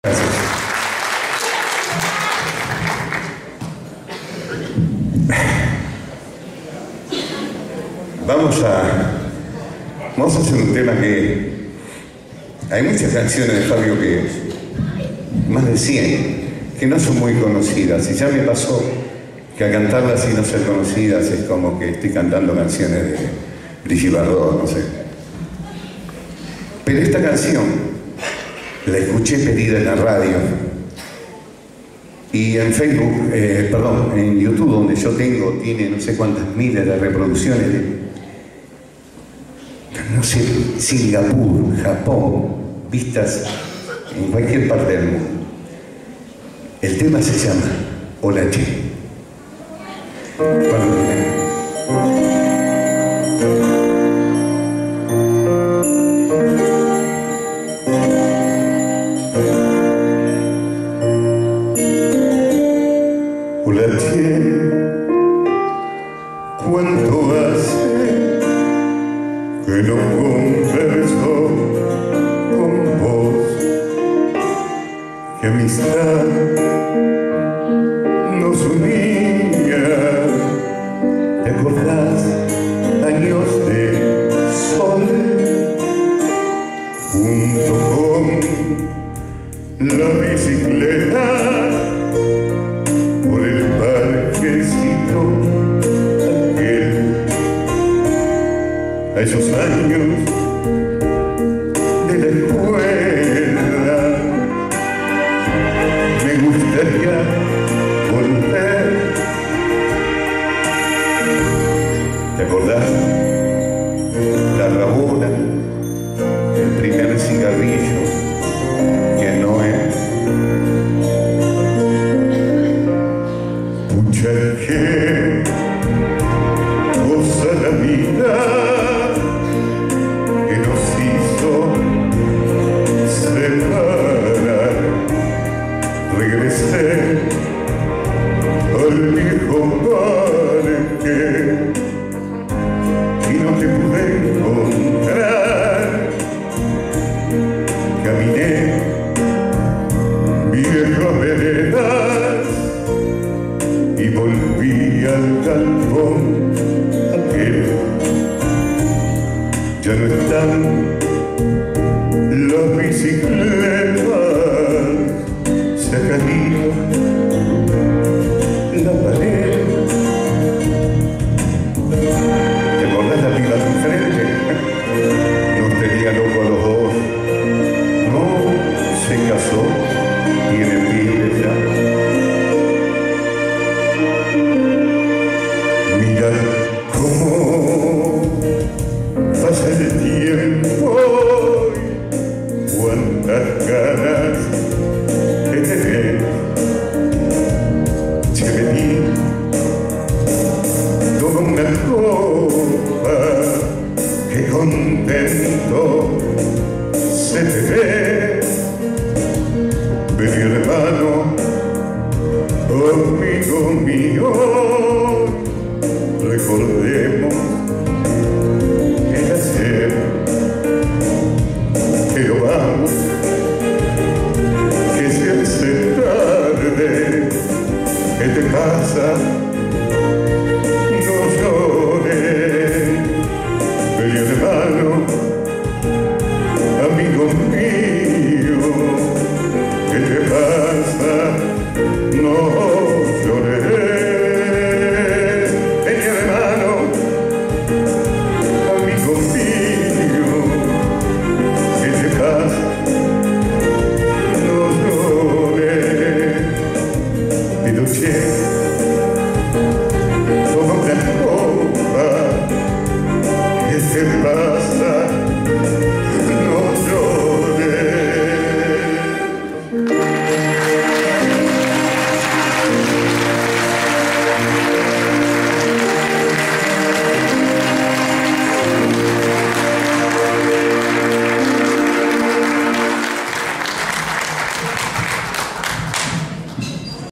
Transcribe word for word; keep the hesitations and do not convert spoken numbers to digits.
Gracias. Vamos a, vamos a hacer un tema que... Hay muchas canciones de Fabio que... Más de cien, que no son muy conocidas. Y ya me pasó que a cantarlas y no ser conocidas es como que estoy cantando canciones de Brigitte Bardot, no sé. Pero esta canción la escuché pedida en la radio y en Facebook, eh, perdón, en YouTube, donde yo tengo, tiene no sé cuántas miles de reproducciones de, no sé, Singapur, Japón, vistas en cualquier parte del mundo. El tema se llama Hola Che. Hola Che, ¿cuánto hace que no converso con vos? Qué amistad nos unía. ¿Te acordás? Años de sol junto con la bicicleta por el parquecito aquel. A esos años